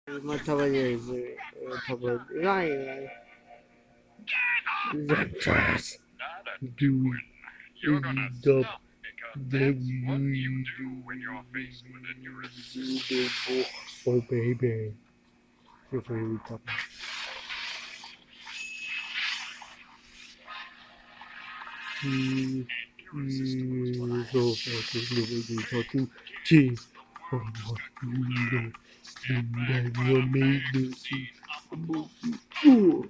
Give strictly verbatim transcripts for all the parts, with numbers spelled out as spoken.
My top is top line. Just do the the oh baby. Your favorite top. Mm, mm, so okay, look at this. So two cheese. Oh no, no, no, you made this. Oh,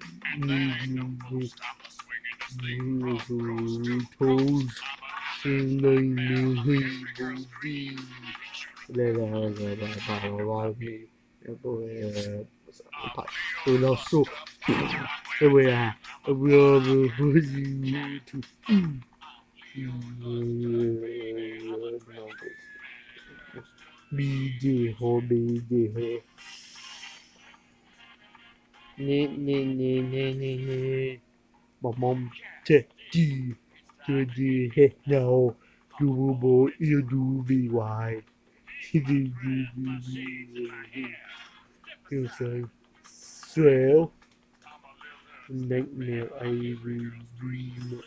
toes. Lời người đi đây là là bảo bảo thì tôi phải tôi lo số tôi về à vừa vừa vừa gì thì bi gì hồ bi gì hè nè nè nè nè nè nè bom bom chết gì chơi gì hết nhau du bố yêu du vì hoài du du du du yêu say swell nightmare I will dream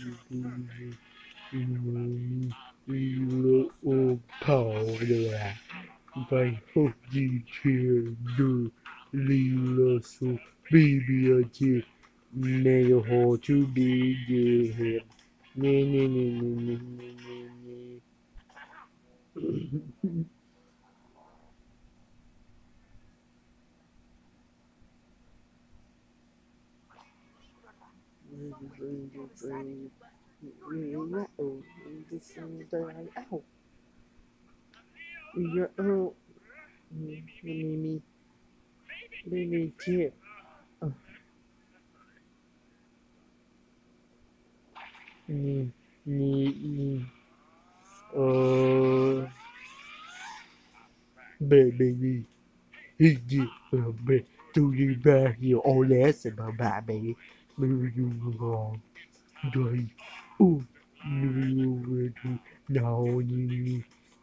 you ô cầu được à vậy hốt gì chuyện được li lơ su bi bi ở chị nè hồ chú bi gì hết nè nè nè nè nè nè nè Ow! You're oh, me, me, me, me, too. Oh, me, me, me. Uh, baby, he did a bit to you back here. Oh, that's about baby. Maybe you wrong. Right. Oh, you were to now you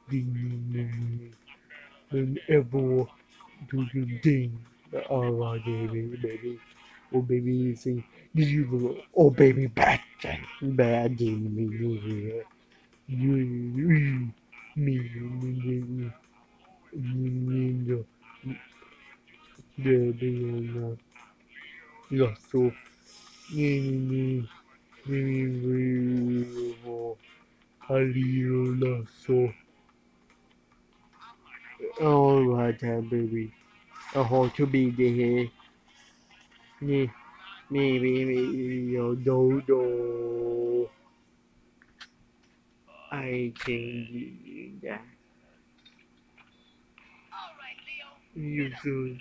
whenever do you ding. Oh, baby, baby. Oh baby, see, you oh baby, bad, bad, me, me, me, you, me, me, me, the the so, me, me, me, a little so, all right, baby, a whole to be the me, me, me, me, yo, do, do, I can that. You should.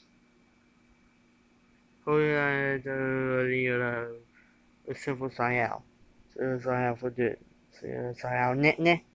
Thôi đi là sư phụ xài ảo, sư xài ảo phụ chuyện, xài ảo nhẹ nhé.